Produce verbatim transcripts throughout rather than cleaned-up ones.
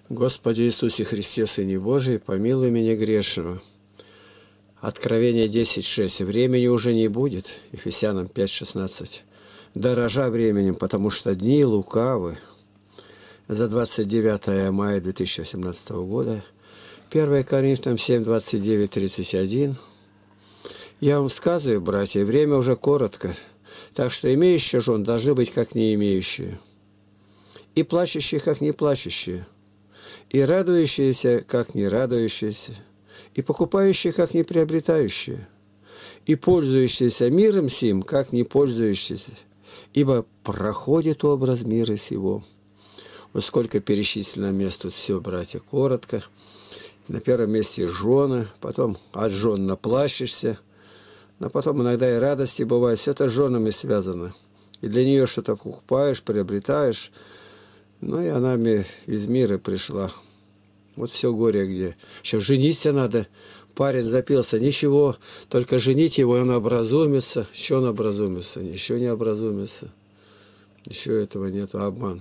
Господи Иисусе Христе, Сыне Божий, помилуй меня грешного. Откровение десять шесть. Времени уже не будет. Ефесянам пять шестнадцать. Дорожа временем, потому что дни лукавы. За двадцать девятое мая две тысячи восемнадцатого года. первое Коринфянам семь двадцать девять тридцать один. Я вам сказываю, братья, время уже коротко, так что имеющие жен должны быть как не имеющие, и плачущие как не плачущие, и радующиеся как не радующиеся, и покупающие как не приобретающие, и пользующиеся миром сим как не пользующиеся, ибо проходит образ мира сего. Вот сколько перечислено мест тут все, братья, коротко. На первом месте жены, потом от жен наплачешься, но потом иногда и радости бывает. Все это с женами связано. И для нее что-то покупаешь, приобретаешь. Ну и она мне из мира пришла. Вот все горе где. Еще жениться надо. Парень запился. Ничего, только женить его, он образумится. Еще он образумится. Еще не образумится. Еще этого нету. Обман.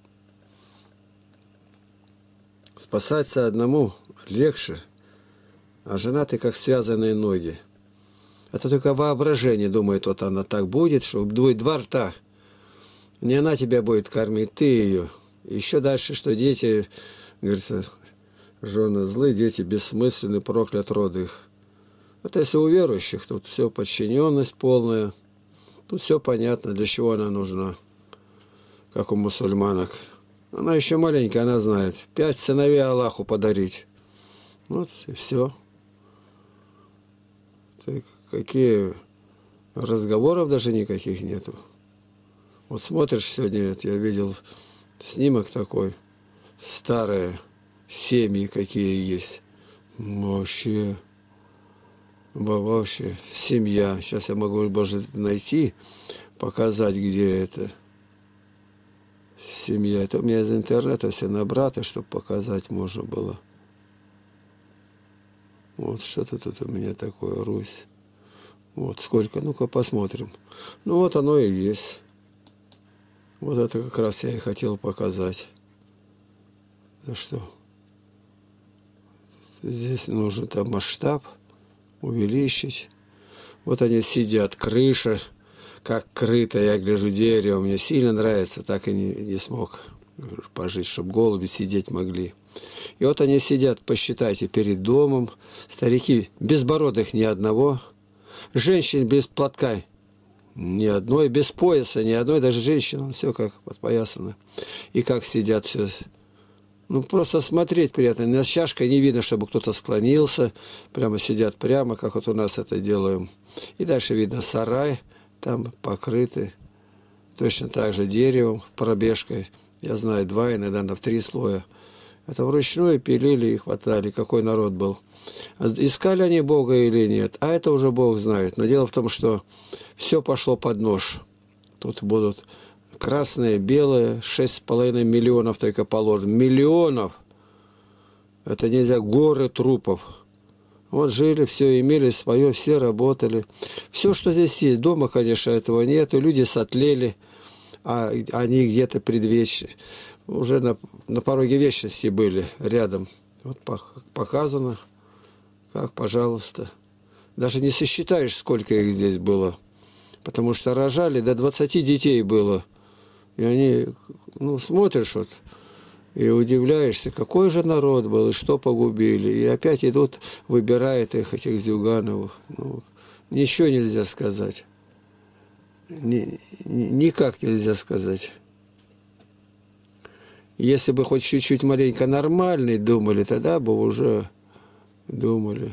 Спасаться одному легче, а женатый как связанные ноги. Это только воображение думает, вот она так будет, что будет два рта. Не она тебя будет кормить, ты ее. Еще дальше, что дети, говорится, жены злые, дети бессмысленны, проклят род их. Это если у верующих, тут все подчиненность полная, тут все понятно, для чего она нужна, как у мусульманок. Она еще маленькая, она знает. Пять сыновей Аллаху подарить. Вот и все. Ты, какие разговоров даже никаких нету. Вот смотришь сегодня, я видел снимок такой. Старые семьи какие есть. Вообще. Вообще. Семья. Сейчас я могу, может, найти, показать, где это. Семья. Это у меня из интернета все набрато, чтобы показать можно было. Вот что-то тут у меня такое, Русь. Вот сколько, ну-ка посмотрим. Ну вот оно и есть. Вот это как раз я и хотел показать. За что? Здесь нужен там масштаб увеличить. Вот они сидят, крыша. Как крыто, я гляжу, дерево, мне сильно нравится, так и не, не смог пожить, чтобы голуби сидеть могли. И вот они сидят, посчитайте, перед домом, старики безбородых ни одного, женщин без платка ни одной, без пояса ни одной, даже женщина, все как подпоясано. И как сидят все. Ну, просто смотреть приятно. На чашкой не видно, чтобы кто-то склонился, прямо сидят прямо, как вот у нас это делаем. И дальше видно сарай. Там покрыты точно так же деревом, пробежкой. Я знаю, два, иногда в три слоя. Это вручную пилили и хватали. Какой народ был. Искали они Бога или нет? А это уже Бог знает. Но дело в том, что все пошло под нож. Тут будут красные, белые, шесть с половиной миллионов только положено. Миллионов! Это нельзя, горы трупов. Вот жили, все имели свое, все работали. Все, что здесь есть. Дома, конечно, этого нету. Люди сотлели, а они где-то предвечны. Уже на, на пороге вечности были рядом. Вот показано, как, пожалуйста. Даже не сосчитаешь, сколько их здесь было. Потому что рожали, до двадцати детей было. И они, ну, смотришь вот. И удивляешься, какой же народ был, и что погубили. И опять идут, выбирают их, этих Зюгановых. Ну, ничего нельзя сказать. Ни, никак нельзя сказать. Если бы хоть чуть-чуть маленько нормальный думали, тогда бы уже думали.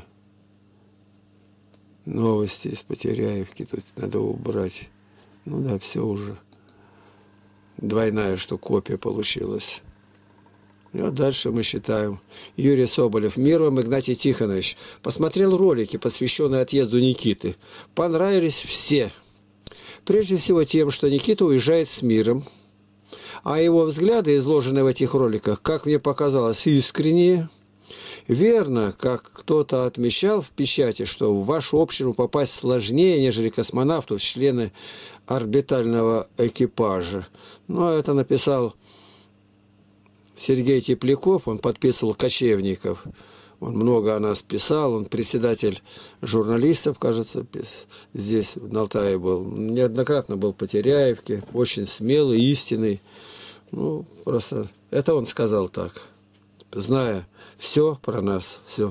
Новости из Потеряевки тут надо убрать. Ну да, все уже. Двойная, что копия получилась. И вот дальше мы считаем. Юрий Соболев. Мир вам, Игнатий Тихонович. Посмотрел ролики, посвященные отъезду Никиты. Понравились все. Прежде всего тем, что Никита уезжает с миром. А его взгляды, изложенные в этих роликах, как мне показалось, искренние. Верно, как кто-то отмечал в печати, что в вашу общину попасть сложнее, нежели космонавту в члены орбитального экипажа. Но это написал Сергей Тепляков, он подписывал кочевников. Он много о нас писал, он председатель журналистов, кажется, здесь, на Алтае был. Неоднократно был в Потеряевке, очень смелый, истинный. Ну, просто это он сказал так, зная все про нас, все.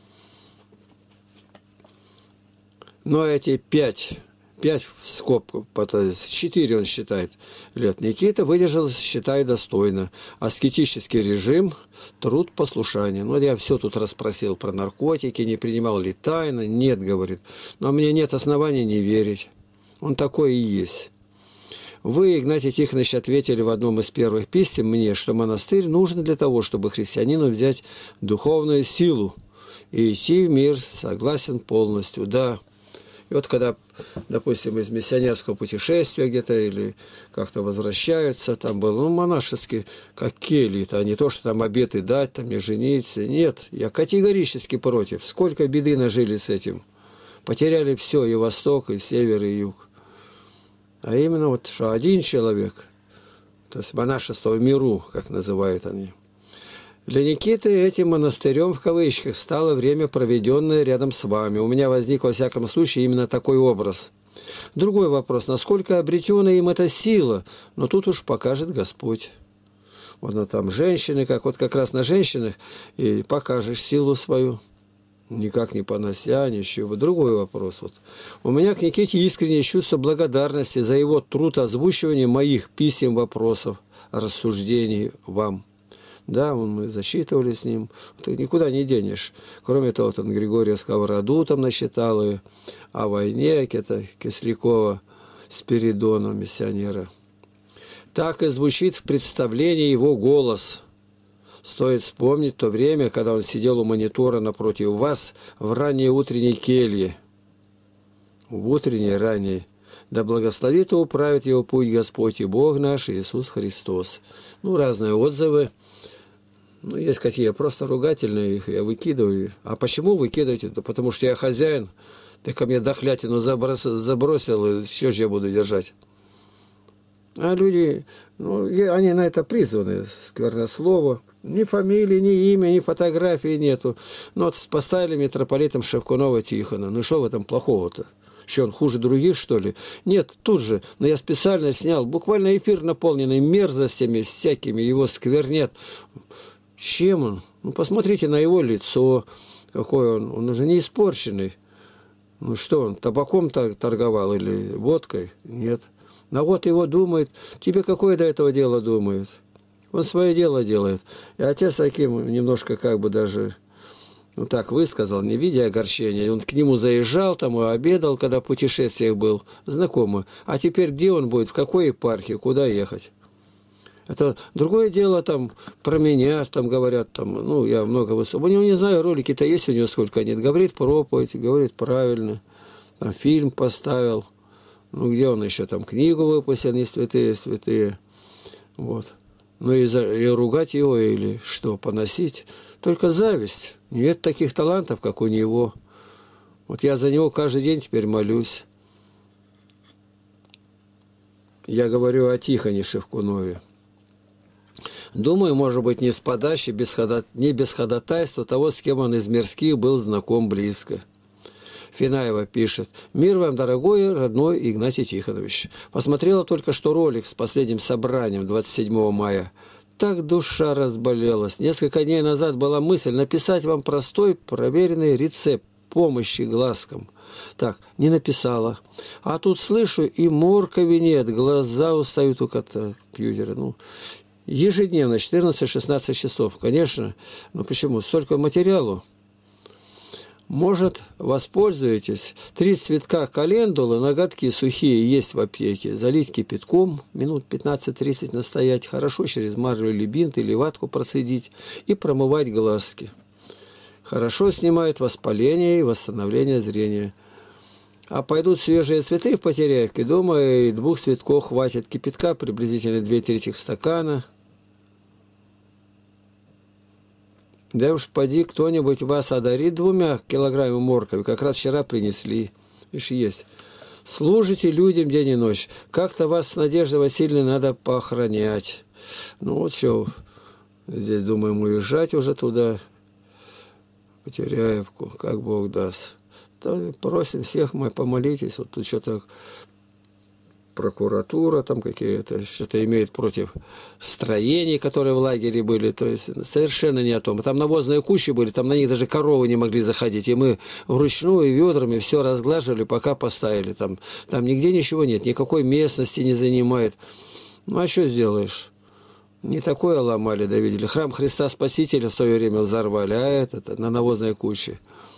Но эти пять, пять в скобку, четыре он считает лет, Никита выдержал, считаю, достойно. Аскетический режим, труд, послушание. Ну, я все тут расспросил про наркотики, не принимал ли тайно. Нет, говорит, но мне нет оснований не верить. Он такой и есть. Вы, Игнатий Тихонович, ответили в одном из первых писем мне, что монастырь нужен для того, чтобы христианину взять духовную силу и идти в мир, согласен полностью, да. И вот когда, допустим, из миссионерского путешествия где-то или как-то возвращаются, там был, ну, монашеский, как кельи-то, а не то, что там обеты дать, там не жениться. Нет, я категорически против. Сколько беды нажили с этим. Потеряли все, и восток, и север, и юг. А именно вот, что один человек, то есть монашество в миру, как называют они. Для Никиты этим монастырем, в кавычках, стало время, проведенное рядом с вами. У меня возник, во всяком случае, именно такой образ. Другой вопрос, насколько обретена им эта сила, но тут уж покажет Господь. Вот на там женщины, как вот как раз на женщинах, и покажешь силу свою. Никак не понося, ничего. Другой вопрос. Вот. У меня к Никите искреннее чувство благодарности за его труд озвучивания моих писем, вопросов, рассуждений вам. Да, мы засчитывали с ним, ты никуда не денешь. Кроме того, вот он Григория Сковороду там насчитал, и о войне, это Кислякова, Спиридона, миссионера. Так и звучит в представлении его голос. Стоит вспомнить то время, когда он сидел у монитора напротив вас в ранней утренней келье. В утренней, ранней. Да благословит и управит его путь Господь и Бог наш Иисус Христос. Ну, разные отзывы. Ну, есть какие, просто ругательные, их я выкидываю. А почему выкидываете? Да потому что я хозяин, ты ко мне дохлятину забросил, забросил, и еще же я буду держать. А люди, ну, они на это призваны, сквернослово. Ни фамилии, ни имя, ни фотографии нету. Ну, вот поставили митрополитом Шевкунова Тихона. Ну, что в этом плохого-то? Что, он хуже других, что ли? Нет, тут же. Но я специально снял. Буквально эфир, наполненный мерзостями всякими, его сквернят. Чем он? Ну, посмотрите на его лицо. Какой он. Он уже не испорченный. Ну, что он, табаком торговал или водкой? Нет. Но вот его думает. Тебе какое до этого дело думает? Он свое дело делает. И отец таким немножко как бы даже, ну так высказал, не видя огорчения. Он к нему заезжал, там и обедал, когда в путешествиях был, знакомый. А теперь где он будет, в какой епархии, куда ехать? Это другое дело, там, про меня, там говорят, там, ну, я много выступал. У него, не знаю, ролики-то есть у него сколько нет. Говорит проповедь, говорит правильно. Там фильм поставил. Ну, где он еще, там, книгу выпустил, не святые, святые. Вот. Ну, и, за, и ругать его или что, поносить. Только зависть. Нет таких талантов, как у него. Вот я за него каждый день теперь молюсь. Я говорю о Тихоне Шевкунове. Думаю, может быть, не с подачи, без хода... не без ходатайства того, с кем он из мирских был знаком близко. Финаева пишет: «Мир вам, дорогой, родной Игнатий Тихонович. Посмотрела только что ролик с последним собранием двадцать седьмого мая. Так душа разболелась. Несколько дней назад была мысль написать вам простой, проверенный рецепт помощи глазкам. Так, не написала. А тут слышу, и моркови нет, глаза устают у компьютера. Ну, ежедневно, четырнадцать-шестнадцать часов. Конечно. Но почему? Столько материалу. Может, воспользуетесь. Три цветка календулы, ноготки сухие есть в аптеке. Залить кипятком, минут пятнадцать-тридцать настоять. Хорошо через марлю или бинт, или ватку процедить. И промывать глазки. Хорошо снимает воспаление и восстановление зрения. А пойдут свежие цветы в Потеряевке. Думаю, и двух цветков хватит. Кипятка приблизительно две трети стакана. Да уж поди, кто-нибудь вас одарит двумя килограммами моркови. Как раз вчера принесли. Видишь, есть. Служите людям день и ночь. Как-то вас с Надеждой Васильевной надо поохранять. Ну вот все. Здесь думаем уезжать уже туда, в Потеряевку, как Бог даст. То просим всех, мы помолитесь. Вот тут что-то прокуратура там какие-то, что-то имеет против строений, которые в лагере были. То есть совершенно не о том. Там навозные кучи были, там на них даже коровы не могли заходить. И мы вручную ведрами все разглаживали, пока поставили. Там, там нигде ничего нет, никакой местности не занимает. Ну а что сделаешь? Не такое ломали, да видели. Храм Христа Спасителя в свое время взорвали, а этот на навозной куче.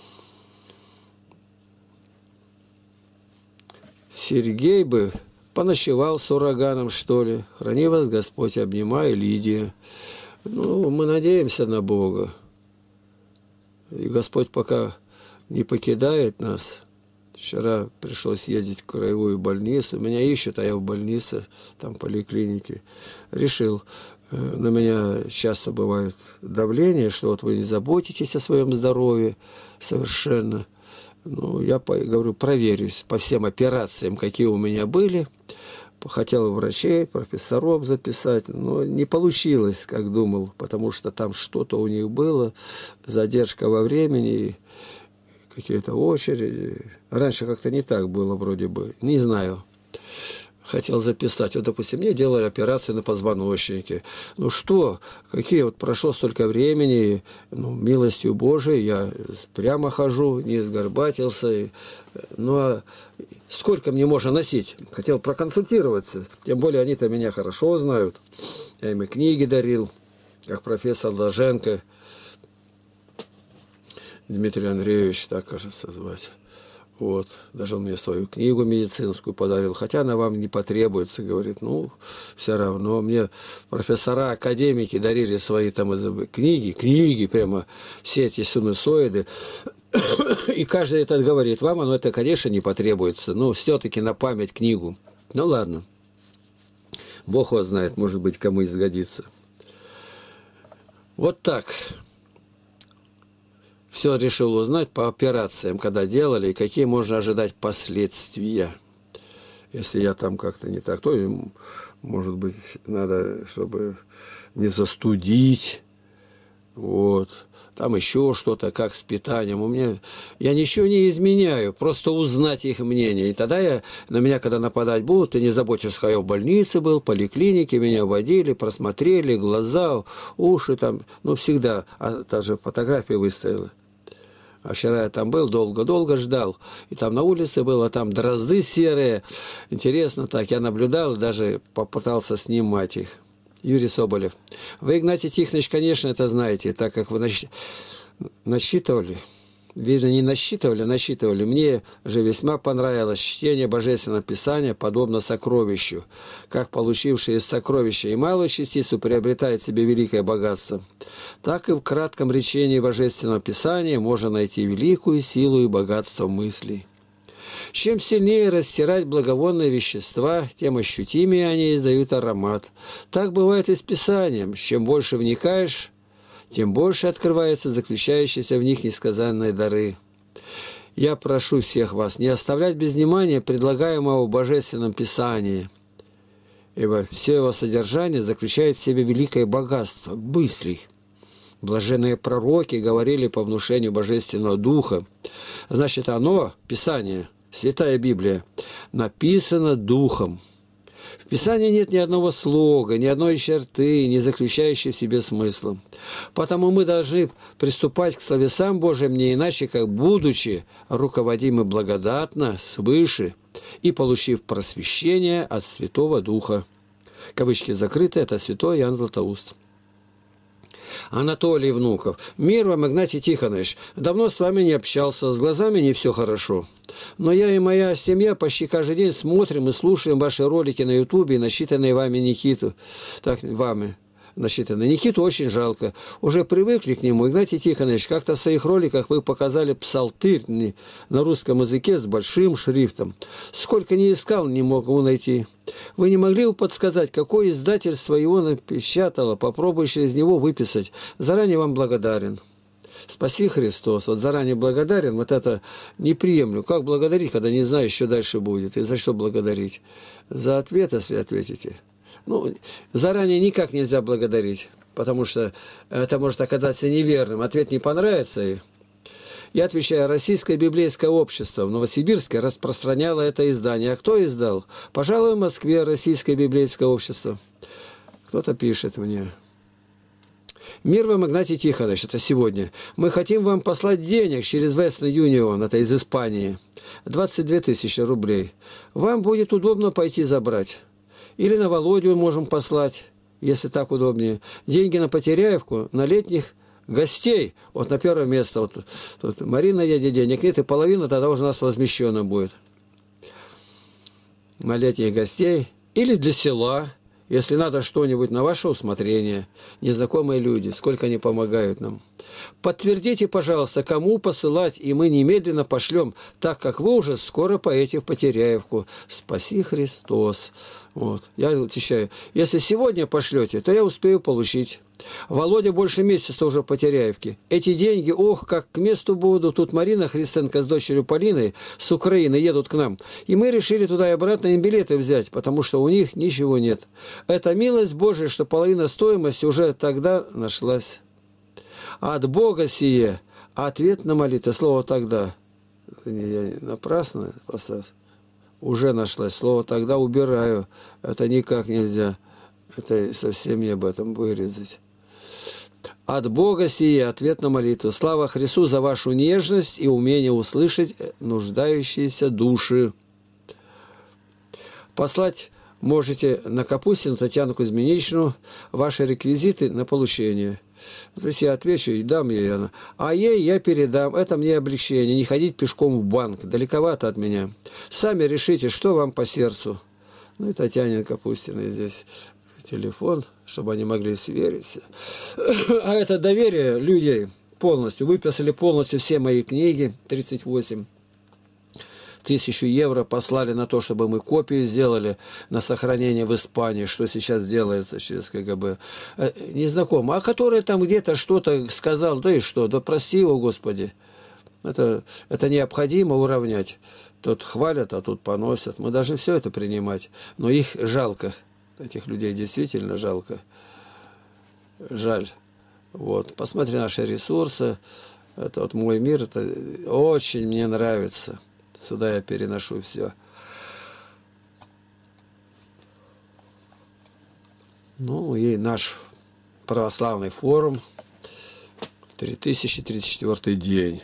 Сергей бы поночевал с ураганом, что ли. Храни вас Господь, обнимаю, Лидия. Ну, мы надеемся на Бога. И Господь пока не покидает нас. Вчера пришлось ездить в краевую больницу. Меня ищут, а я в больнице, там в поликлинике. Решил, на меня часто бывает давление, что вот вы не заботитесь о своем здоровье совершенно. Ну, я говорю, проверюсь по всем операциям, какие у меня были. Хотел врачей, профессоров записать, но не получилось, как думал, потому что там что-то у них было, задержка во времени, какие-то очереди. Раньше как-то не так было вроде бы, не знаю. Хотел записать. Вот, допустим, мне делали операцию на позвоночнике. Ну что, какие вот прошло столько времени, ну, милостью Божией, я прямо хожу, не сгорбатился. Ну а сколько мне можно носить? Хотел проконсультироваться. Тем более они-то меня хорошо знают. Я им и книги дарил, как профессор Долженко. Дмитрий Андреевич, так, кажется, звать. Вот. Даже он мне свою книгу медицинскую подарил. Хотя она вам не потребуется, говорит. Ну, все равно. Мне профессора, академики дарили свои там книги, книги прямо, все эти синусоиды. И каждый этот говорит, вам оно это, конечно, не потребуется. Но все-таки на память книгу. Ну, ладно. Бог его знает, может быть, кому и сгодится. Вот так. Все решил узнать по операциям, когда делали, и какие можно ожидать последствия. Если я там как-то не так, то, может быть, надо, чтобы не застудить. Вот. Там еще что-то, как с питанием. У меня... Я ничего не изменяю, просто узнать их мнение. И тогда я, на меня, когда нападать будут, ты не заботишься, что я в больнице был, в поликлинике, меня водили, просмотрели, глаза, уши там. Ну, всегда. А даже фотографии выставила. А вчера я там был, долго-долго ждал. И там на улице было, там дрозды серые. Интересно так, я наблюдал и даже попытался снимать их. Юрий Соболев. Вы, Игнатий Тихонович, конечно, это знаете, так как вы насчитывали. Видно, не насчитывали, а насчитывали. Мне же весьма понравилось чтение Божественного Писания, подобно сокровищу. Как получивший из сокровища и малую частицу приобретает себе великое богатство, так и в кратком речении Божественного Писания можно найти великую силу и богатство мыслей. Чем сильнее растирать благовонные вещества, тем ощутимее они издают аромат. Так бывает и с Писанием. Чем больше вникаешь, тем больше открываются заключающиеся в них несказанные дары. Я прошу всех вас не оставлять без внимания предлагаемого в Божественном Писании, ибо все его содержание заключает в себе великое богатство мыслей. Блаженные пророки говорили по внушению Божественного Духа. Значит, оно, Писание, Святая Библия, написано Духом. В Писании нет ни одного слога, ни одной черты, не заключающей в себе смысла. Потому мы должны приступать к словесам Божьим не иначе, как будучи руководимы благодатно, свыше, и получив просвещение от Святого Духа. Кавычки закрыты, это святой Иоанн Златоуст. Анатолий Внуков. Мир вам, Игнатий Тихонович. Давно с вами не общался, с глазами не все хорошо. Но я и моя семья почти каждый день смотрим и слушаем ваши ролики на Ютубе, насчитанные вами Никиту. Так, вами. Насчитанные. Никиту очень жалко. Уже привыкли к нему. Игнатий Тихонович, как-то в своих роликах вы показали псалтырь на русском языке с большим шрифтом. Сколько не искал, не мог его найти. Вы не могли бы подсказать, какое издательство его напечатало? Попробуй через него выписать. Заранее вам благодарен. Спаси Христос. Вот заранее благодарен. Вот это не приемлю. Как благодарить, когда не знаешь, что дальше будет? И за что благодарить? За ответ, если ответите. Ну, заранее никак нельзя благодарить. потому что это может оказаться неверным. Ответ не понравится. Я отвечаю, Российское библейское общество в Новосибирске распространяло это издание. А кто издал? Пожалуй, в Москве Российское библейское общество. Кто-то пишет мне. Мир вам, Игнатий Тихонович, это сегодня. Мы хотим вам послать денег через Western Union, это из Испании. двадцать две тысячи рублей. Вам будет удобно пойти забрать. Или на Володю можем послать, если так удобнее. Деньги на Потеряевку, на летних гостей, вот на первое место, вот тут Марина едет, денег нет, и половина тогда уже у нас возмещена будет. На летних гостей или для села, если надо что-нибудь на ваше усмотрение. Незнакомые люди, сколько они помогают нам. Подтвердите, пожалуйста, кому посылать, и мы немедленно пошлем, так как вы уже скоро поедете в Потеряевку. Спаси Христос. Вот. Я отвечаю, если сегодня пошлете, то я успею получить. Володя больше месяца уже в Потеряевке. Эти деньги, ох, как к месту будут. Тут Марина Христенко с дочерью Полиной с Украины едут к нам. И мы решили туда и обратно им билеты взять, потому что у них ничего нет. Это милость Божия, что половина стоимости уже тогда нашлась. От Бога сие ответ на молитву. Слово «тогда». Я напрасно поставил. Уже нашлась. Слово «тогда» убираю. Это никак нельзя. Это совсем не об этом вырезать. От Бога сие ответ на молитву. Слава Христу за вашу нежность и умение услышать нуждающиеся души. Послать можете на Капустину Татьяну Кузьминичну ваши реквизиты на получение. То есть я отвечу и дам ей она. А ей я передам. Это мне облегчение. Не ходить пешком в банк. Далековато от меня. Сами решите, что вам по сердцу. Ну и Татьяне Капустиной здесь телефон, чтобы они могли свериться. А это доверие людей полностью. Выписали полностью все мои книги. тридцать восемь. Тысячу евро послали на то, чтобы мы копию сделали на сохранение в Испании, что сейчас делается через КГБ. Незнакомо. А который там где-то что-то сказал, да и что, да прости его, Господи. Это, это необходимо уравнять. Тут хвалят, а тут поносят. Мы должны все это принимать. Но их жалко. Этих людей действительно жалко. Жаль. Вот. Посмотри наши ресурсы. Это вот мой мир. Это очень мне нравится. Сюда я переношу все. Ну и наш православный форум. три тысячи тридцать четвёртый день.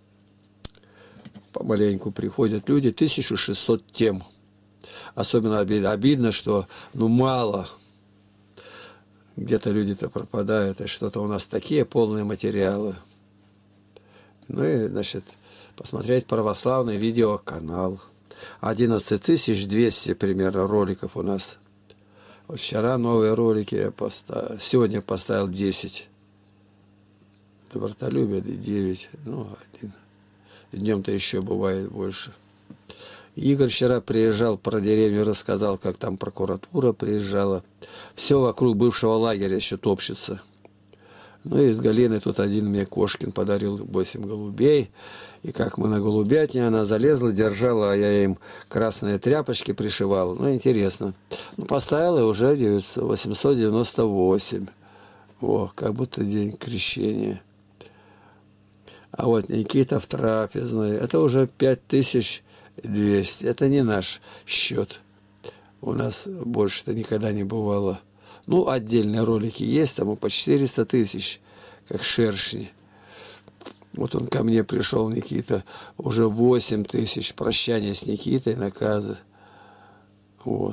Помаленьку приходят люди. тысяча шестьсот тем. Особенно обидно, обидно, что ну мало. Где-то люди-то пропадают. И что-то у нас такие полные материалы. Ну и, значит... посмотреть православный видеоканал. одиннадцать тысяч двести примерно роликов у нас. Вот вчера новые ролики я поставил. Сегодня поставил десять. Добротолюбие девять. Ну, один. Днем-то еще бывает больше. Игорь вчера приезжал, про деревню рассказал, как там прокуратура приезжала. Все вокруг бывшего лагеря еще топчется. Ну и с Галиной тут один мне Кошкин подарил восемь голубей. И как мы на голубятне, она залезла, держала, а я им красные тряпочки пришивал. Ну, интересно. Ну, поставила уже восемьсот девяносто восемь. О, как будто день крещения. А вот Никита в трапезной. Это уже пять тысяч двести. Это не наш счет. У нас больше-то никогда не бывало. Ну, отдельные ролики есть, там и по четыреста тысяч, как шершни. Вот он ко мне пришел, Никита, уже восемь тысяч. Прощание с Никитой, наказы. Вот.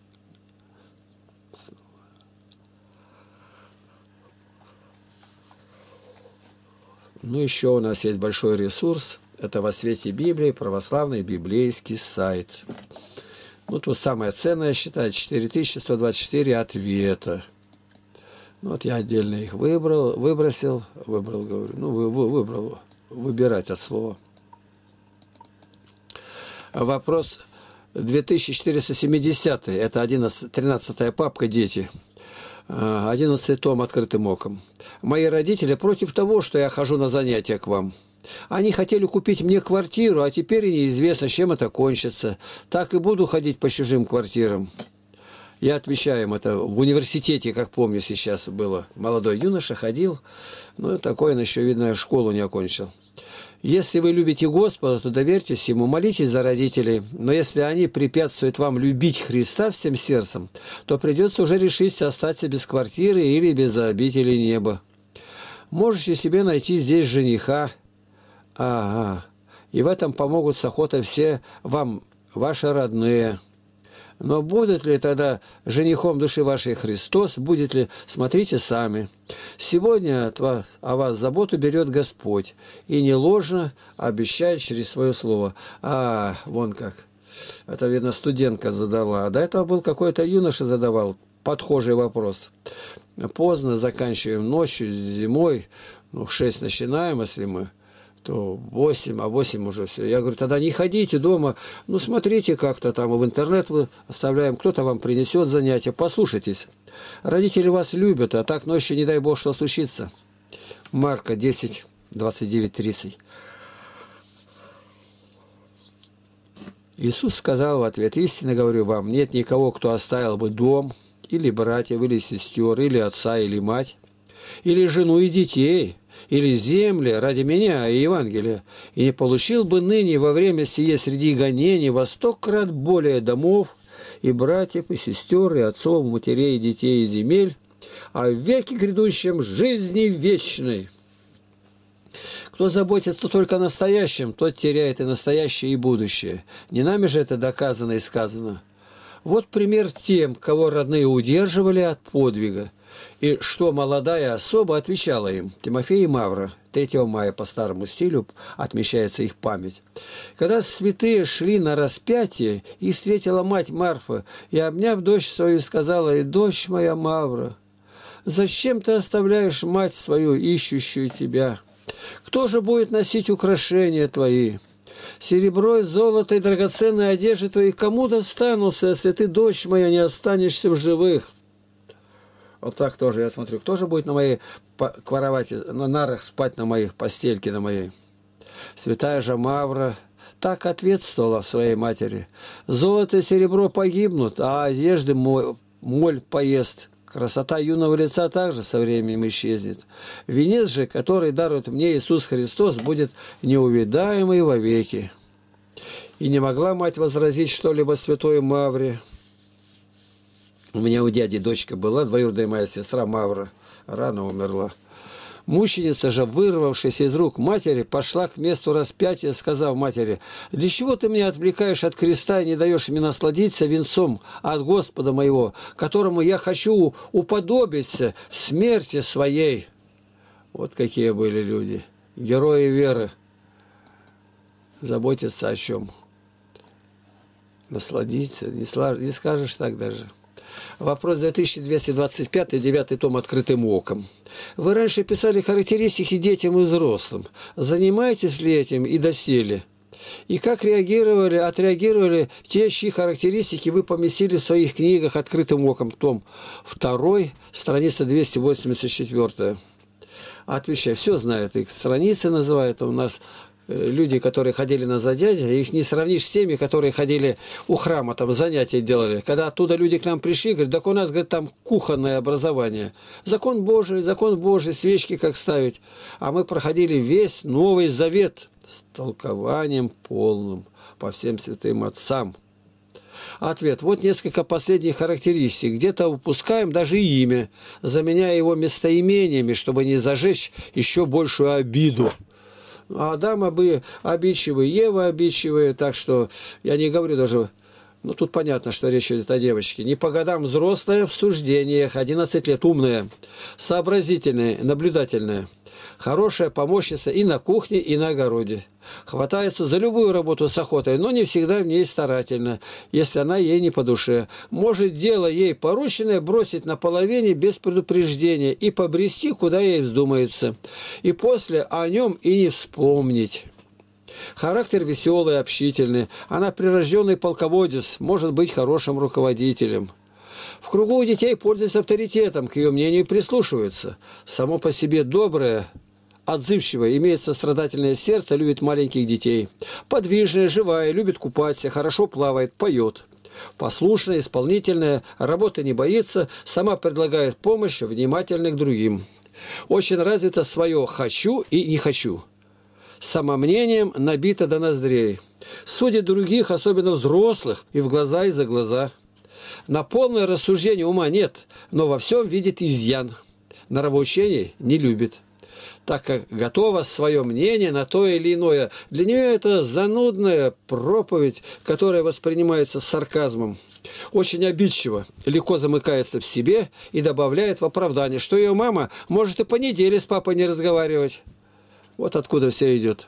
Ну, еще у нас есть большой ресурс. Это «Во свете Библии», православный библейский сайт. Ну, тут самое ценное, я считаю, четыре тысячи сто двадцать четыре ответа. Ну, вот я отдельно их выбрал, выбросил, выбрал, говорю, ну, вы, вы, выбрал, выбирать от слова. Вопрос две тысячи четыреста семьдесят, это одиннадцатая, тринадцатая папка «Дети». одиннадцатый том «Открытым оком». Мои родители против того, что я хожу на занятия к вам. Они хотели купить мне квартиру, а теперь неизвестно, чем это кончится. Так и буду ходить по чужим квартирам. Я отвечаю им это в университете, как помню, сейчас было. Молодой юноша ходил, ну, такой он еще, видно, школу не окончил. Если вы любите Господа, то доверьтесь Ему, молитесь за родителей. Но если они препятствуют вам любить Христа всем сердцем, то придется уже решить остаться без квартиры или без обители неба. Можете себе найти здесь жениха. Ага. И в этом помогут с охотой все вам, ваши родные. Но будет ли тогда женихом души вашей Христос, будет ли, смотрите сами. Сегодня от вас, о вас заботу берет Господь, и не ложно обещает через свое слово. А, вон как. Это, видно, студентка задала. А до этого был какой-то юноша задавал подхожий вопрос. Поздно заканчиваем ночью, зимой, ну, в шесть начинаем, если мы, то восемь, а восемь уже все. Я говорю, тогда не ходите дома, ну, смотрите как-то там, в интернет вы оставляем, кто-то вам принесет занятия, послушайтесь. Родители вас любят, а так ночью, не дай Бог, что случится. Марка десять, двадцать девять, тридцать. Иисус сказал в ответ, истинно говорю вам, нет никого, кто оставил бы дом, или братьев, или сестер, или отца, или мать, или жену и детей, или земли ради меня и Евангелия, и не получил бы ныне во время сие среди гонений во сто крат более домов, и братьев, и сестер, и отцов, матерей, и детей, и земель, а в веке грядущем жизни вечной. Кто заботится только о настоящем, тот теряет и настоящее, и будущее. Не нами же это доказано и сказано. Вот пример тем, кого родные удерживали от подвига, и что молодая особа отвечала им. Тимофей и Мавра. третьего мая по старому стилю отмечается их память. Когда святые шли на распятие, их встретила мать Марфа, и, обняв дочь свою, сказала: «И дочь моя Мавра, зачем ты оставляешь мать свою, ищущую тебя? Кто же будет носить украшения твои? Серебро и золото и драгоценные одежды твои кому достанутся, если ты, дочь моя, не останешься в живых?» Вот так тоже я смотрю. Кто же будет на моей кровати, на нарах спать, на моих постельке, на моей? Святая же Мавра так ответствовала своей матери: «Золото и серебро погибнут, а одежды моль поест. Красота юного лица также со временем исчезнет. Венец же, который дарует мне Иисус Христос, будет неувидаемый вовеки». И не могла мать возразить что-либо святой Мавре. У меня у дяди дочка была, двоюродная моя сестра Мавра, рано умерла. Мученица же, вырвавшись из рук матери, пошла к месту распятия, сказав матери: «Для чего ты меня отвлекаешь от креста и не даешь мне насладиться венцом от Господа моего, которому я хочу уподобиться в смерти своей?» Вот какие были люди, герои веры. Заботятся о чем? Насладиться, не, слаж... не скажешь так даже. Вопрос две тысячи двести двадцать пять, девятый том «Открытым оком». Вы раньше писали характеристики детям и взрослым. Занимаетесь ли этим и доселе? И как реагировали, отреагировали те, чьи характеристики вы поместили в своих книгах «Открытым оком», том два, страница двести восемьдесят четыре. Отвечаю, все знают, их страницы называют у нас. Люди, которые ходили на занятия, их не сравнишь с теми, которые ходили у храма, там занятия делали. Когда оттуда люди к нам пришли, говорят: так у нас, говорит, там кухонное образование. Закон Божий, закон Божий, свечки как ставить. А мы проходили весь Новый Завет с толкованием полным по всем святым отцам. Ответ. Вот несколько последних характеристик. Где-то упускаем даже имя, заменяя его местоимениями, чтобы не зажечь еще большую обиду. Адам обидчивый, Ева обидчивая, так что я не говорю даже, ну тут понятно, что речь идет о девочке. Не по годам взрослая в суждениях, одиннадцать лет, умная, сообразительная, наблюдательная, хорошая помощница и на кухне, и на огороде. Хватается за любую работу с охотой, но не всегда в ней старательно, если она ей не по душе. Может дело ей порученное бросить на половине без предупреждения и побрести, куда ей вздумается, и после о нем и не вспомнить. Характер веселый, общительный, она прирожденный полководец, может быть хорошим руководителем. В кругу у детей пользуется авторитетом, к ее мнению прислушиваются. Само по себе доброе, отзывчивая, имеет сострадательное сердце, любит маленьких детей. Подвижная, живая, любит купаться, хорошо плавает, поет. Послушная, исполнительная, работы не боится, сама предлагает помощь, внимательна к другим. Очень развито свое «хочу» и «не хочу». Самомнением набито до ноздрей. Судит других, особенно взрослых, и в глаза, и за глаза. На полное рассуждение ума нет, но во всем видит изъян. Нравоучений не любит, так как готова свое мнение на то или иное. Для нее это занудная проповедь, которая воспринимается с сарказмом. Очень обидчиво, легко замыкается в себе и добавляет в оправдание, что ее мама может и по неделе с папой не разговаривать. Вот откуда все идет.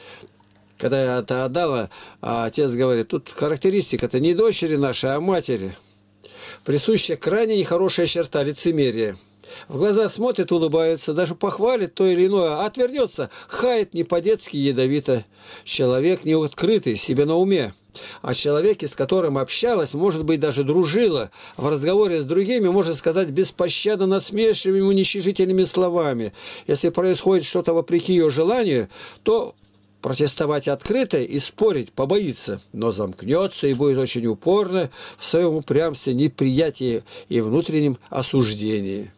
Когда я это отдала, а отец говорит, тут характеристика-то не дочери нашей, а матери. Присущая крайне нехорошая черта лицемерия. В глаза смотрит, улыбается, даже похвалит то или иное, а отвернется, хает не по-детски ядовито. Человек не открытый, себе на уме. А человеке, с которым общалась, может быть, даже дружила, в разговоре с другими, можно сказать, беспощадно насмешливыми, уничижительными словами. Если происходит что-то вопреки ее желанию, то протестовать открыто и спорить побоится, но замкнется и будет очень упорно в своем упрямстве, неприятии и внутреннем осуждении.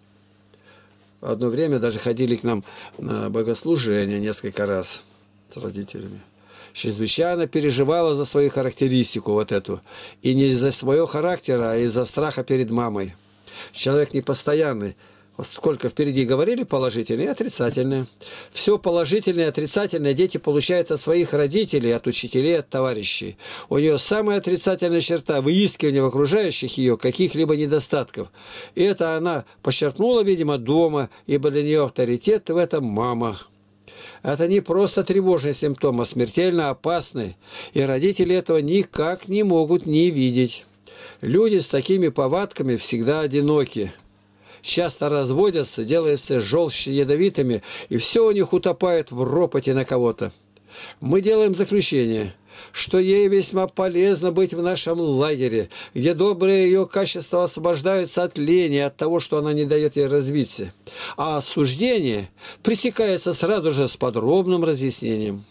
Одно время даже ходили к нам на богослужение несколько раз с родителями. Чрезвычайно переживала за свою характеристику вот эту. И не из-за своего характера, а из-за страха перед мамой. Человек непостоянный. Вот сколько впереди говорили положительные и отрицательные. Все положительное и отрицательное дети получают от своих родителей, от учителей, от товарищей. У нее самая отрицательная черта – выискивание в окружающих ее каких-либо недостатков. И это она подчеркнула, видимо, дома, ибо для нее авторитет в этом мама. Это не просто тревожный симптом, а смертельно опасный. И родители этого никак не могут не видеть. Люди с такими повадками всегда одиноки. Часто разводятся, делаются желчно ядовитыми, и все у них утопает в ропоте на кого-то. Мы делаем заключение, что ей весьма полезно быть в нашем лагере, где добрые ее качества освобождаются от лени, от того, что она не дает ей развиться. А осуждение пресекается сразу же с подробным разъяснением.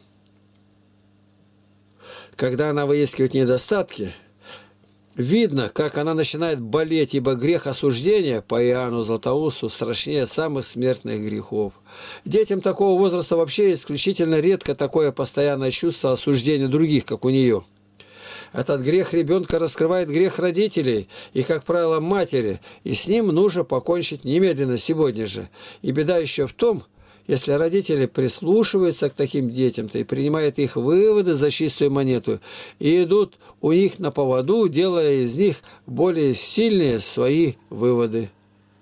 Когда она выискивает недостатки, видно, как она начинает болеть, ибо грех осуждения по Иоанну Златоусту страшнее самых смертных грехов. Детям такого возраста вообще исключительно редко такое постоянное чувство осуждения других, как у нее. Этот грех ребенка раскрывает грех родителей и, как правило, матери, и с ним нужно покончить немедленно, сегодня же. И беда еще в том, если родители прислушиваются к таким детям-то и принимают их выводы за чистую монету, и идут у них на поводу, делая из них более сильные свои выводы.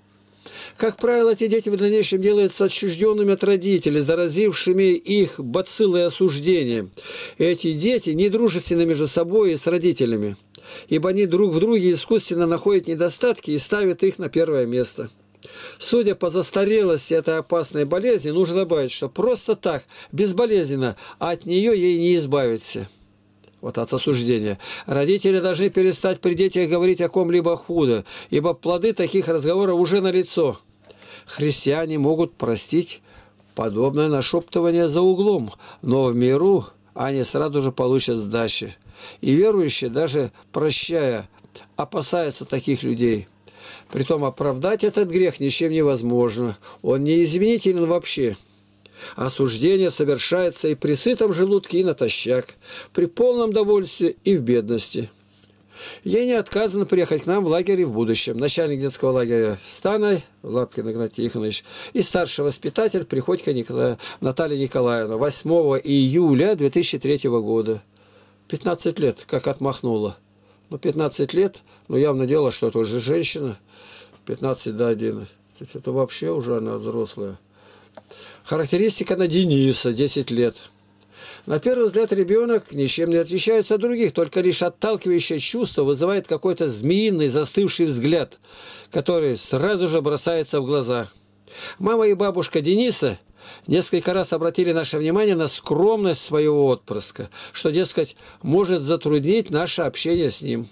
Как правило, эти дети в дальнейшем делаются отчужденными от родителей, заразившими их бациллой осуждения. Эти дети недружественны между собой и с родителями, ибо они друг в друге искусственно находят недостатки и ставят их на первое место. Судя по застарелости этой опасной болезни, нужно добавить, что просто так, безболезненно, от нее ей не избавиться. Вот от осуждения. Родители должны перестать при детях говорить о ком-либо худо, ибо плоды таких разговоров уже налицо. Христиане могут простить подобное нашептывание за углом, но в миру они сразу же получат сдачи. И верующие, даже прощая, опасаются таких людей. Притом оправдать этот грех ничем невозможно. Он не изменителен вообще. Осуждение совершается и при сытом желудке, и натощак, при полном довольстве и в бедности. Ей не отказано приехать к нам в лагере в будущем. Начальник детского лагеря Стана, Лапкин Игнатий Тихонович, и старший воспитатель Приходько Николай, Наталья Николаевна, восьмого июля две тысячи третьего года. пятнадцать лет, как отмахнула. Ну, пятнадцать лет, ну, явно дело, что это уже женщина. пятнадцать до одиннадцати. Это вообще уже она взрослая. Характеристика на Дениса, десять лет. На первый взгляд ребенок ничем не отличается от других, только лишь отталкивающее чувство вызывает какой-то змеиный застывший взгляд, который сразу же бросается в глаза. Мама и бабушка Дениса несколько раз обратили наше внимание на скромность своего отпрыска, что, дескать, может затруднить наше общение с ним.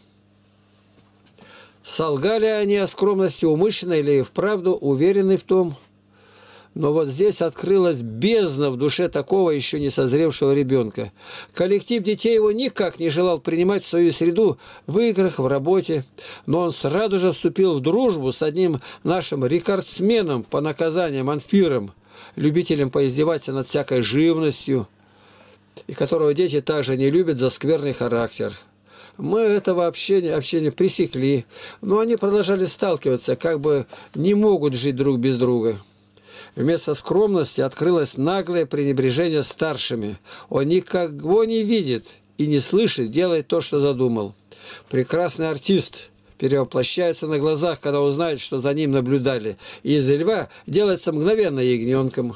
Солгали они о скромности умышленно или вправду уверены в том? Но вот здесь открылась бездна в душе такого еще не созревшего ребенка. Коллектив детей его никак не желал принимать в свою среду в играх, в работе. Но он сразу же вступил в дружбу с одним нашим рекордсменом по наказаниям, Анфиром, любителем поиздеваться над всякой живностью, и которого дети также не любят за скверный характер. Мы этого общения, общения пресекли, но они продолжали сталкиваться, как бы не могут жить друг без друга. Вместо скромности открылось наглое пренебрежение старшими. Он никого не видит и не слышит, делает то, что задумал. Прекрасный артист перевоплощается на глазах, когда узнает, что за ним наблюдали, и из льва делается мгновенно ягненком.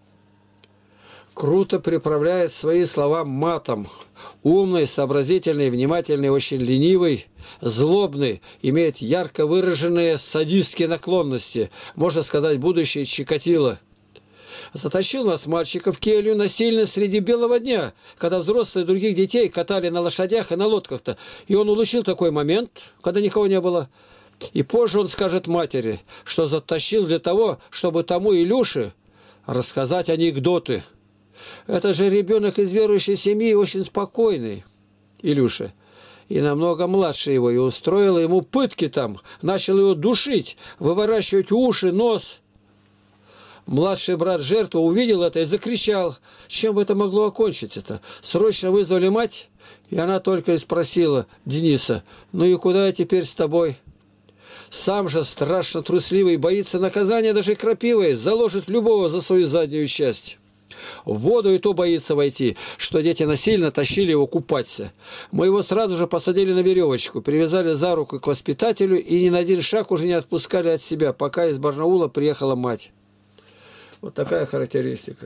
Круто приправляет свои слова матом. Умный, сообразительный, внимательный, очень ленивый, злобный, имеет ярко выраженные садистские наклонности, можно сказать, будущее Чикатило. Затащил нас, мальчиков, в келью насильно среди белого дня, когда взрослые других детей катали на лошадях и на лодках-то. И он улучил такой момент, когда никого не было. И позже он скажет матери, что затащил для того, чтобы тому Илюше рассказать анекдоты. Это же ребенок из верующей семьи, очень спокойный, Илюша, и намного младше его, и устроил ему пытки там, начал его душить, выворачивать уши, нос. Младший брат жертвы увидел это и закричал. Чем бы это могло окончиться-то? Срочно вызвали мать, и она только и спросила Дениса: «Ну и куда я теперь с тобой?» Сам же страшно трусливый, боится наказания даже крапивой, заложит любого за свою заднюю часть. В воду и то боится войти, что дети насильно тащили его купаться. Мы его сразу же посадили на веревочку, привязали за руку к воспитателю и ни на один шаг уже не отпускали от себя, пока из Барнаула приехала мать. Вот такая характеристика.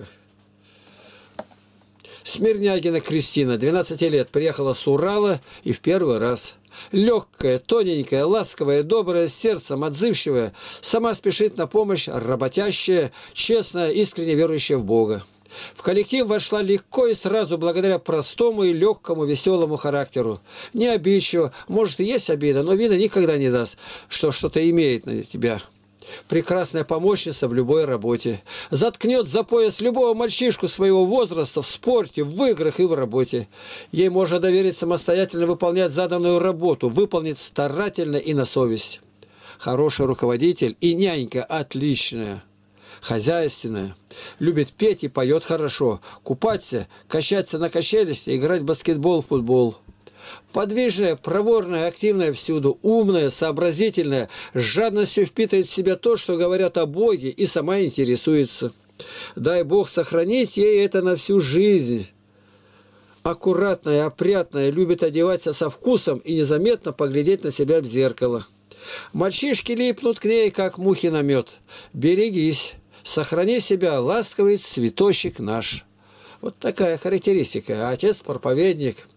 Смирнягина Кристина, двенадцать лет, приехала с Урала и в первый раз. Легкая, тоненькая, ласковая, добрая, сердцем, отзывчивая, сама спешит на помощь, работящая, честная, искренне верующая в Бога. В коллектив вошла легко и сразу, благодаря простому и легкому, веселому характеру. Не обидчиво, может и есть обида, но вида никогда не даст, что что-то имеет на тебя. Прекрасная помощница в любой работе. Заткнет за пояс любого мальчишку своего возраста в спорте, в играх и в работе. Ей можно доверить самостоятельно выполнять заданную работу, выполнить старательно и на совесть. Хороший руководитель и нянька отличная. Хозяйственная. Любит петь и поет хорошо. Купаться, качаться на качелях и играть в баскетбол, в футбол. Подвижная, проворная, активная всюду, умная, сообразительная, с жадностью впитывает в себя то, что говорят о Боге, и сама интересуется. Дай Бог сохранить ей это на всю жизнь. Аккуратная, опрятная, любит одеваться со вкусом и незаметно поглядеть на себя в зеркало. Мальчишки липнут к ней, как мухи на мед. Берегись, сохрани себя, ласковый цветочек наш. Вот такая характеристика. Отец проповедник.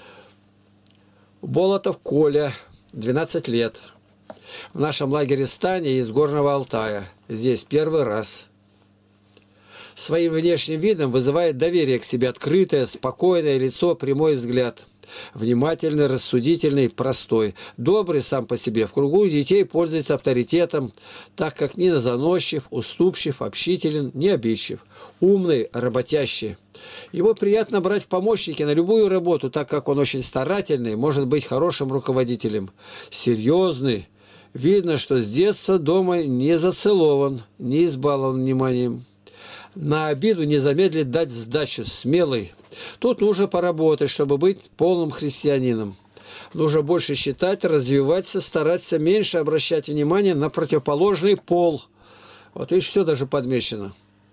Болотов Коля, двенадцать лет. В нашем лагере Стане из Горного Алтая. Здесь первый раз. Своим внешним видом вызывает доверие к себе открытое, спокойное лицо, прямой взгляд. Внимательный, рассудительный, простой. Добрый сам по себе. В кругу детей пользуется авторитетом, так как не заносчив, уступчив, общителен, не обидчив. Умный, работящий. Его приятно брать в помощники на любую работу, так как он очень старательный, может быть хорошим руководителем. Серьезный. Видно, что с детства дома не зацелован, не избалован вниманием. На обиду не замедлит дать сдачу, смелый. Тут нужно поработать, чтобы быть полным христианином. Нужно больше читать, развиваться, стараться меньше обращать внимание на противоположный пол. Вот видишь, все даже подмечено.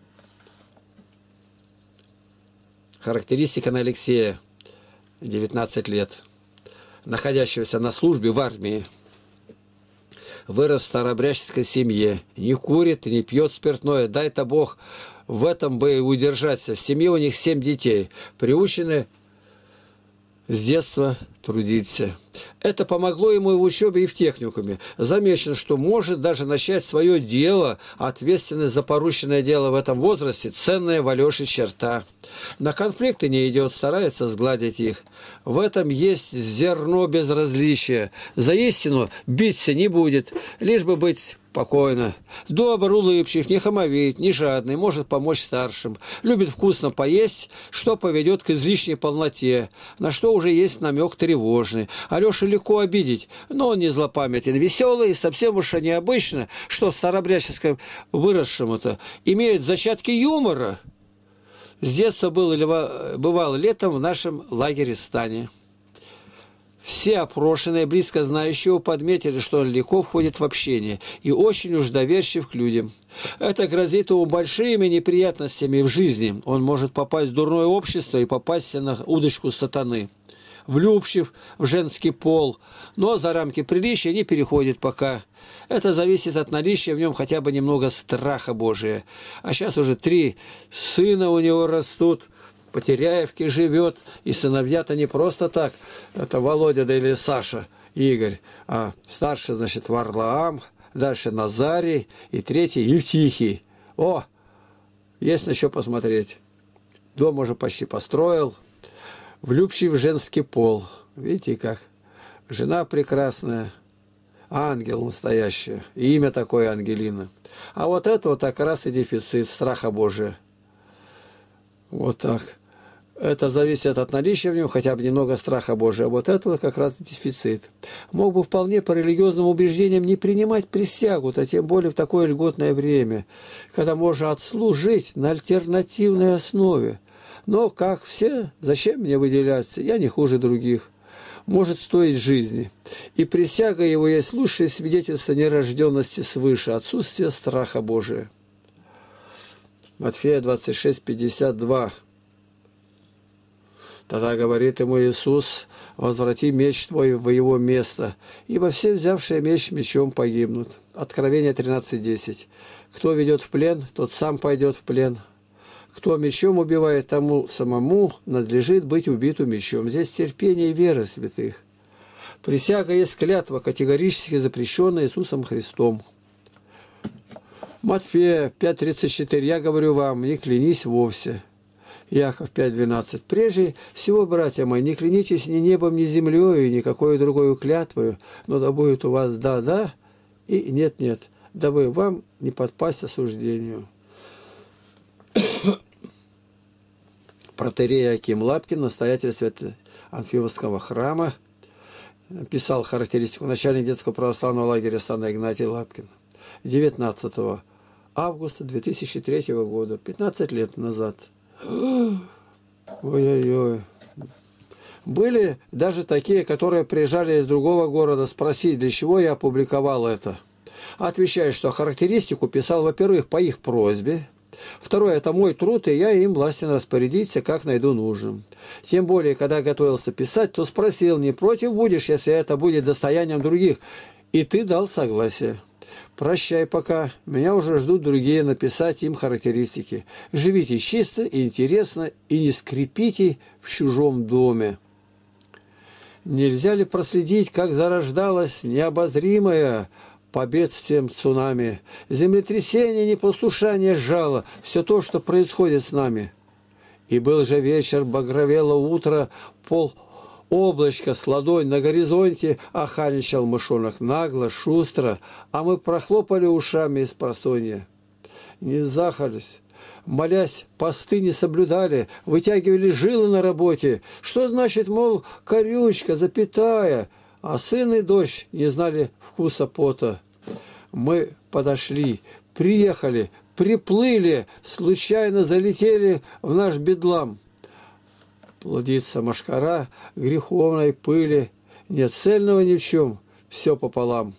Характеристика на Алексея, девятнадцать лет, находящегося на службе в армии. Вырос в старообрядческой семье, не курит и не пьет спиртное, дай-то Бог в этом бы и удержаться. В семье у них семь детей, приучены с детства трудиться. Это помогло ему и в учебе, и в техникуме. Замечено, что может даже начать свое дело, ответственность за порученное дело в этом возрасте – ценная в Алёше черта. На конфликты не идет, старается сгладить их. В этом есть зерно безразличия. За истину биться не будет, лишь бы быть спокойно. Добр, улыбчив, не хамовит, не жадный, может помочь старшим. Любит вкусно поесть, что поведет к излишней полноте, на что уже есть намек тревожный. Алёше легко обидеть, но он не злопамятен, веселый, совсем уж необычно, что в старобряческом выросшем-то имеют зачатки юмора. С детства был, бывал летом в нашем лагере Стане. Все опрошенные, близко знающие его, подметили, что он легко входит в общение и очень уж доверчив к людям. Это грозит ему большими неприятностями в жизни. Он может попасть в дурное общество и попасть на удочку сатаны. Влюбчив в женский пол, но за рамки приличия не переходит пока. Это зависит от наличия в нем хотя бы немного страха Божия. А сейчас уже три сына у него растут. По Теряевке живет, и сыновья-то не просто так. Это Володя, да или Саша, Игорь. А старший, значит, Варлаам, дальше Назарий, и третий Евтихий. О, есть на что посмотреть. Дом уже почти построил. Влюбчив в женский пол. Видите как? Жена прекрасная, ангел настоящий. И имя такое Ангелина. А вот это вот как раз и дефицит страха Божия. Вот так. Это зависит от наличия в нем хотя бы немного страха Божия. А вот это вот как раз дефицит. Мог бы вполне по религиозным убеждениям не принимать присягу, а тем более в такое льготное время, когда можно отслужить на альтернативной основе. Но, как все, зачем мне выделяться? Я не хуже других. Может стоить жизни. И присяга его есть лучшее свидетельство нерожденности свыше, отсутствие страха Божия. Матфея двадцать шесть, пятьдесят два. Тогда говорит ему Иисус: возврати меч твой в его место, ибо все, взявшие меч, мечом погибнут. Откровение тринадцать, десять. Кто ведет в плен, тот сам пойдет в плен. Кто мечом убивает, тому самому надлежит быть убиту мечом. Здесь терпение и вера святых. Присяга есть клятва, категорически запрещенная Иисусом Христом. Матфея пять, тридцать четыре. Я говорю вам, не клянись вовсе. Иаков пять, двенадцать. Прежде всего, братья мои, не клянитесь ни небом, ни землей, ни какой другой клятвою, но да будет у вас да-да и нет-нет, дабы вам не подпасть осуждению. Протоиерей Аким Лапкин, настоятель Свято-Анфимовского храма, писал характеристику. Начальник детского православного лагеря Стана Игнатий Лапкин. девятнадцатого августа две тысячи третьего года, пятнадцать лет назад. Ой-ой-ой. Были даже такие, которые приезжали из другого города спросить, для чего я опубликовал это. Отвечаю, что характеристику писал, во-первых, по их просьбе. Второе, это мой труд, и я им властен распорядиться, как найду нужным. Тем более, когда готовился писать, то спросил, не против будешь, если это будет достоянием других. И ты дал согласие. Прощай пока, меня уже ждут другие написать им характеристики. Живите чисто и интересно, и не скрипите в чужом доме. Нельзя ли проследить, как зарождалась необозримая по бедствиям цунами, землетрясение, непослушание, жало, все то, что происходит с нами? И был же вечер, багровело утро, пол облачко с ладонь на горизонте, охальничал мышонок нагло, шустро, а мы прохлопали ушами из просонья. Не захались, молясь, посты не соблюдали, вытягивали жилы на работе. Что значит, мол, корючка, запятая, а сын и дочь не знали вкуса пота. Мы подошли, приехали, приплыли, случайно залетели в наш бедлам. Плодится мошкара греховной пыли, нет цельного ни в чем, все пополам.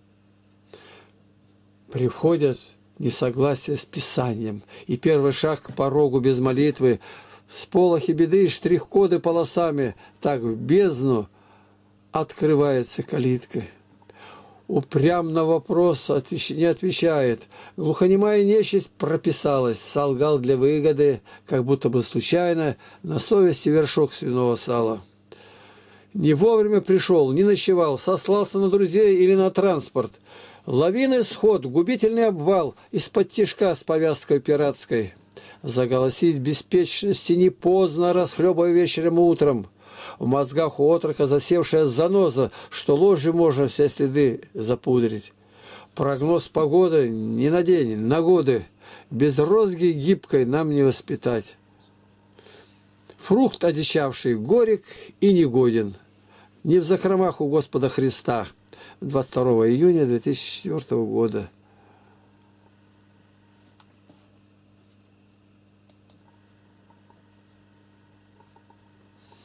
Приходят несогласие с Писанием, и первый шаг к порогу без молитвы, сполохи беды, штрих-коды полосами, так в бездну открывается калитка. Упрям на вопрос не отвечает. Глухонемая нечисть прописалась, солгал для выгоды, как будто бы случайно, на совести вершок свиного сала. Не вовремя пришел, не ночевал, сослался на друзей или на транспорт. Лавинный сход, губительный обвал, из-под тишка с повязкой пиратской. Заголосить беспечности не поздно, расхлебывая вечером и утром. В мозгах у отрока засевшая заноза, что ложью можно все следы запудрить. Прогноз погоды не на день, на годы, без розги гибкой нам не воспитать. Фрукт одичавший горек и негоден. Не в закромах у Господа Христа. двадцать второго июня две тысячи четвёртого года.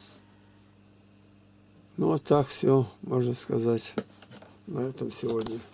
Ну вот так все, можно сказать, на этом сегодня.